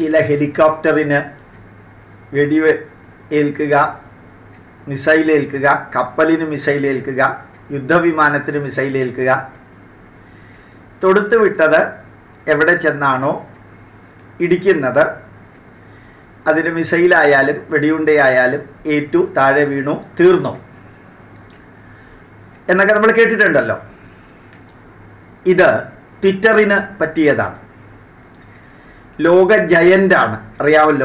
ചില ഹെലികോപ്റ്ററിന് ഏൽക്കുക, മിസൈലേൽക്കുക, കപ്പലിന് മിസൈലേൽക്കുക, യുദ്ധവിമാനത്തിന് മിസൈലേൽക്കുക. തൊടുത്തു വിട്ടത് എവിടെ ചെന്നാണോ ഇടിക്കുന്നത് അതിന് മിസൈലായാലും വെടിയുണ്ടയായാലും ഏറ്റു, താഴെ വീണു, തീർന്നു എന്നൊക്കെ നമ്മൾ കേട്ടിട്ടുണ്ടല്ലോ. ഇത് ട്വിറ്ററിന് പറ്റിയതാണ്. ലോക ജയൻ്റാണ്, അറിയാമല്ലോ.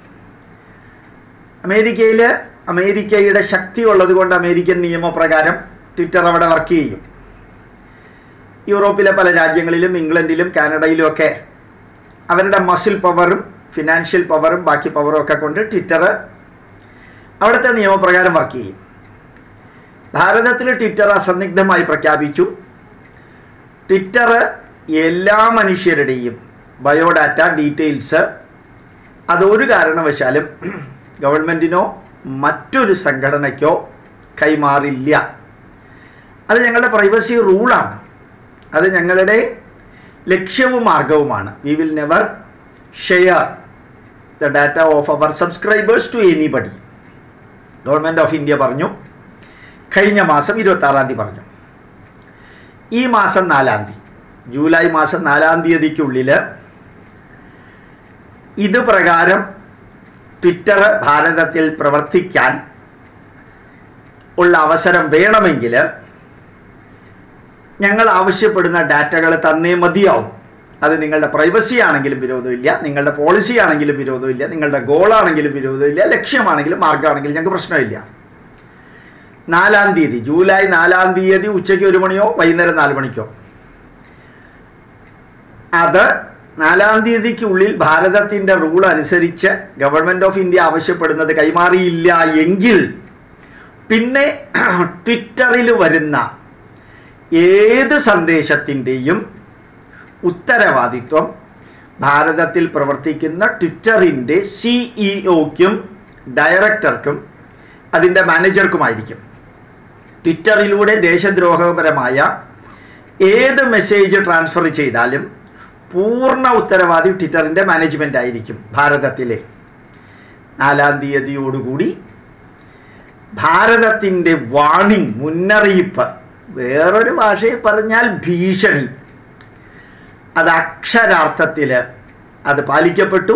അമേരിക്കയുടെ ശക്തി ഉള്ളത് കൊണ്ട് അമേരിക്കൻ നിയമപ്രകാരം ട്വിറ്റർ അവിടെ വർക്ക് ചെയ്യും. യൂറോപ്പിലെ പല രാജ്യങ്ങളിലും ഇംഗ്ലണ്ടിലും കാനഡയിലും ഒക്കെ അവരുടെ മസിൽ പവറും ഫിനാൻഷ്യൽ പവറും ബാക്കി പവറും ഒക്കെ കൊണ്ട് ട്വിറ്റർ അവിടുത്തെ നിയമപ്രകാരം വർക്ക് ചെയ്യും. ഭാരതത്തിൽ ട്വിറ്റർ അസന്നിഗ്ധമായി പ്രഖ്യാപിച്ചു, ട്വിറ്റർ എല്ലാ മനുഷ്യരുടെയും ബയോഡാറ്റ ഡീറ്റെയിൽസ് അതൊരു കാരണവശാലും ഗവൺമെൻറ്റിനോ മറ്റൊരു സംഘടനയ്ക്കോ കൈമാറില്ല. അത് ഞങ്ങളുടെ പ്രൈവസി റൂളാണ്, അത് ഞങ്ങളുടെ ലക്ഷ്യവും മാർഗവുമാണ്. We will never share the data of our subscribers to anybody. Government of India പറഞ്ഞു, കഴിഞ്ഞ മാസം 26-ാം തീയതി പറഞ്ഞു. ഈ മാസം 4-ാം തീയതി, ജൂലൈ മാസം 4-ാം തീയതിക്കുള്ളിൽ ഇത് പ്രകാരം ട്വിറ്റർ ഭാരതത്തിൽ പ്രവർത്തിക്കാൻ ഉള്ള അവസരം വേണമെങ്കിൽ ഞങ്ങൾ ആവശ്യപ്പെടുന്ന ഡാറ്റകൾ തന്നേ മതിയാവും. അത് നിങ്ങളുടെ പ്രൈവസി ആണെങ്കിലും വിരോധമില്ല, നിങ്ങളുടെ പോളിസി ആണെങ്കിലും വിരോധമില്ല, നിങ്ങളുടെ ഗോളാണെങ്കിലും വിരോധമില്ല, ലക്ഷ്യമാണെങ്കിലും മാർഗ്ഗമാണെങ്കിലും ഞങ്ങൾക്ക് പ്രശ്നമില്ല. 4-ാം തീയതി, ജൂലൈ 4-ാം തീയതി ഉച്ചയ്ക്ക് 1 മണിയോ വൈകുന്നേരം 4 മണിക്കോ, അത് 4-ാം തീയതിക്കുള്ളിൽ ഭാരതത്തിൻ്റെ റൂൾ അനുസരിച്ച് ഗവൺമെൻറ് ഓഫ് ഇന്ത്യ ആവശ്യപ്പെടുന്നത് കൈമാറിയില്ല എങ്കിൽ പിന്നെ ട്വിറ്ററിൽ വരുന്ന ഏത് സന്ദേശത്തിൻ്റെയും ഉത്തരവാദിത്വം ഭാരതത്തിൽ പ്രവർത്തിക്കുന്ന ട്വിറ്ററിൻ്റെ സിഇഒക്കും ഡയറക്ടർക്കും അതിൻ്റെ മാനേജർക്കുമായിരിക്കും. ട്വിറ്ററിലൂടെ ദേശദ്രോഹപരമായ ഏത് മെസ്സേജ് ട്രാൻസ്ഫർ ചെയ്താലും പൂർണ്ണ ഉത്തരവാദി ട്വിറ്ററിൻ്റെ മാനേജ്മെൻ്റ് ആയിരിക്കും ഭാരതത്തിലെ. 4-ാം തീയതിയോടുകൂടി ഭാരതത്തിൻ്റെ വാണിംഗ്, മുന്നറിയിപ്പ്, വേറൊരു ഭാഷയിൽ പറഞ്ഞാൽ ഭീഷണി, അത് അക്ഷരാർത്ഥത്തിൽ അത് പാലിക്കപ്പെട്ടു.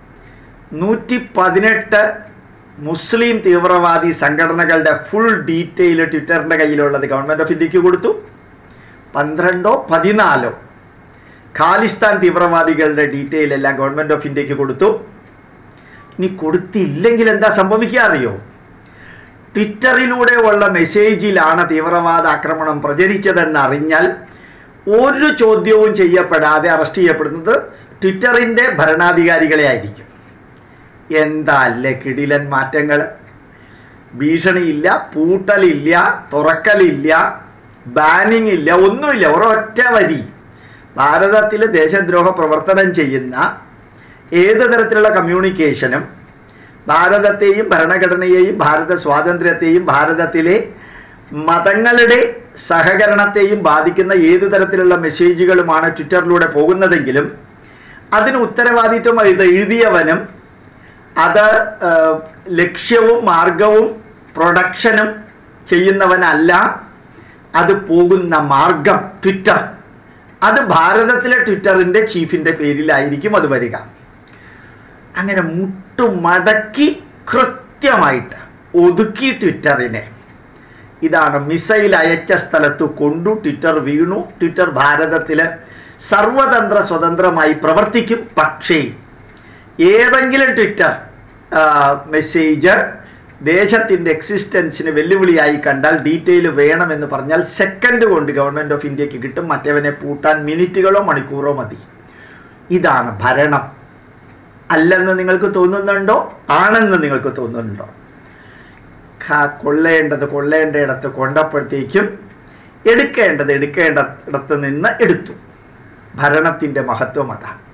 118 മുസ്ലിം തീവ്രവാദി സംഘടനകളുടെ ഫുൾ ഡീറ്റെയിൽ ട്വിറ്ററിൻ്റെ കയ്യിലുള്ളത് ഗവൺമെൻറ് ഓഫ് ഇന്ത്യക്ക് കൊടുത്തു. 12-ഓ 14-ഓ ഖാലിസ്ഥാൻ തീവ്രവാദികളുടെ ഡീറ്റെയിൽ എല്ലാം ഗവൺമെൻറ് ഓഫ് ഇന്ത്യക്ക് കൊടുത്തു. ഇനി കൊടുത്തില്ലെങ്കിൽ എന്താ സംഭവിക്കുക അറിയോ? ട്വിറ്ററിലൂടെ ഉള്ള മെസ്സേജിലാണ് തീവ്രവാദ ആക്രമണം പ്രചരിച്ചതെന്നറിഞ്ഞാൽ ഒരു ചോദ്യവും ചെയ്യപ്പെടാതെ അറസ്റ്റ് ചെയ്യപ്പെടുന്നത് ട്വിറ്ററിൻ്റെ ഭരണാധികാരികളെ ആയിരിക്കും. എന്താ അല്ലേ കിടിലൻ മാറ്റങ്ങൾ! ഭീഷണിയില്ല, പൂട്ടലില്ല, തുറക്കലില്ല, ബാനിങ് ഇല്ല, ഒന്നുമില്ല. ഒരൊറ്റ വരി, ഭാരതത്തിൽ ദേശദ്രോഹ പ്രവർത്തനം ചെയ്യുന്ന ഏത് തരത്തിലുള്ള കമ്മ്യൂണിക്കേഷനും ഭാരതത്തെയും ഭരണഘടനയെയും ഭാരത സ്വാതന്ത്ര്യത്തെയും ഭാരതത്തിലെ മതങ്ങളുടെ സഹകരണത്തെയും ബാധിക്കുന്ന ഏത് തരത്തിലുള്ള മെസ്സേജുകളുമാണ് ട്വിറ്ററിലൂടെ പോകുന്നതെങ്കിലും അതിന് ഉത്തരവാദിത്വം എഴുതിയവനും അത് ലക്ഷ്യവും മാർഗവും പ്രൊഡക്ഷനും ചെയ്യുന്നവനല്ല. അത് പോകുന്ന മാർഗം ട്വിറ്റർ, അത് ഭാരതത്തിലെ ട്വിറ്ററിൻ്റെ ചീഫിൻ്റെ പേരിലായിരിക്കും അത് വരിക. അങ്ങനെ മുട്ടുമടക്കി കൃത്യമായിട്ട് ഒതുക്കി ട്വിറ്ററിനെ. ഇതാണ് മിസൈൽ അയച്ച സ്ഥലത്ത് കൊണ്ടു ട്വിറ്റർ വീണു. ട്വിറ്റർ ഭാരതത്തിൽ സർവതന്ത്ര സ്വതന്ത്രമായി പ്രവർത്തിക്കും. പക്ഷേ ഏതെങ്കിലും ട്വിറ്റർ മെസ്സേജ് ദേശത്തിൻ്റെ എക്സിസ്റ്റൻസിന് വെല്ലുവിളിയായി കണ്ടാൽ, ഡീറ്റെയിൽ വേണമെന്ന് പറഞ്ഞാൽ സെക്കൻഡ് കൊണ്ട് ഗവൺമെൻറ് ഓഫ് ഇന്ത്യക്ക് കിട്ടും. മറ്റവനെ പൂട്ടാൻ മിനിറ്റുകളോ മണിക്കൂറോ മതി. ഇതാണ് ഭരണം. അല്ലെന്ന് നിങ്ങൾക്ക് തോന്നുന്നുണ്ടോ? ആണെന്ന് നിങ്ങൾക്ക് തോന്നുന്നുണ്ടോ? കൊള്ളേണ്ടയിടത്ത് കൊണ്ടപ്പോഴത്തേക്കും എടുക്കേണ്ടയിടത്ത് നിന്ന് എടുത്തു. ഭരണത്തിൻ്റെ മഹത്വം അതാണ്.